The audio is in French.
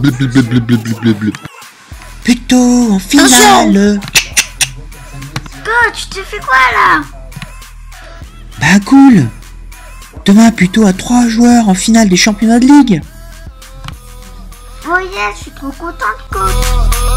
Plutôt en finale. Coach, tu fais quoi là? Bah cool. Demain plutôt à 3 joueurs en finale des championnats de ligue. Oh yes, je suis trop contente, coach.